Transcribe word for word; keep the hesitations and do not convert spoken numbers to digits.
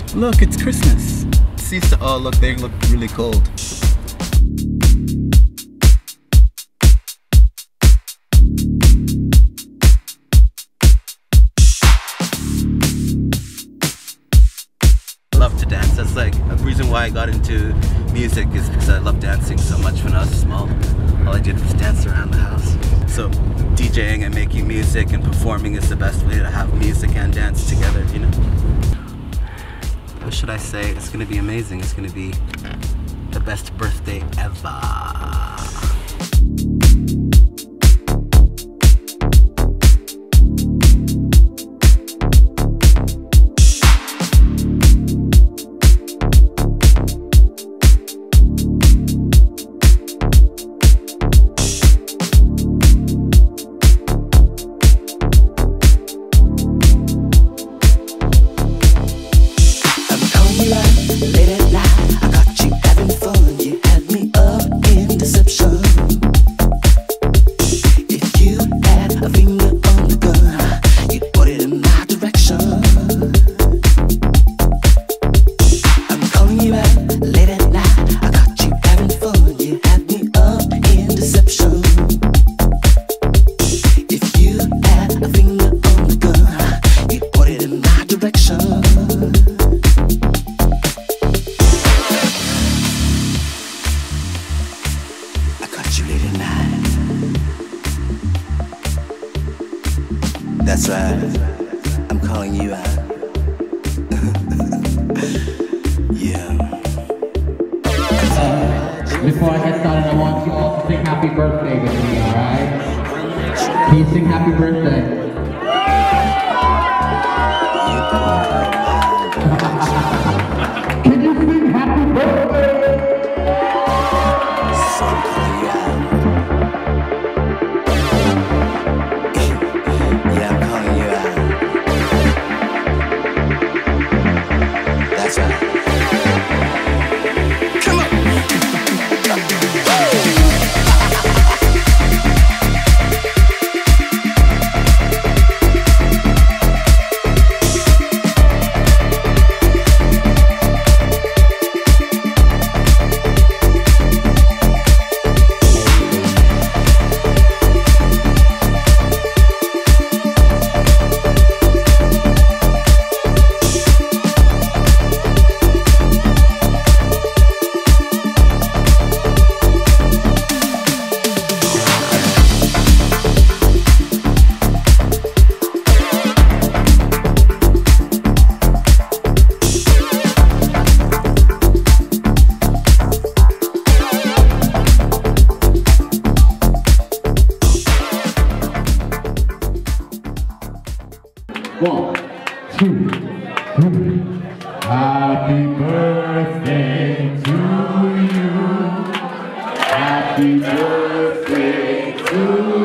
Look, it's Christmas. See, oh look, they look really cold. Love to dance. That's like a reason why I got into music, is because I love dancing so much when I was small. All I did was dance around the house. So DJing and making music and performing is the best way to have music and dance together, you know? What should I say? It's gonna be amazing. It's gonna be the best birthday ever. That's right, I'm calling you out. Yeah. Uh, before I get started, I want you all to sing happy birthday with me, alright? Can you sing happy birthday? Can you sing happy birthday? So I'm calling you out. Yeah, I'm calling you out. That's right. Come on. One, two, three. Happy birthday to you. Happy birthday to you.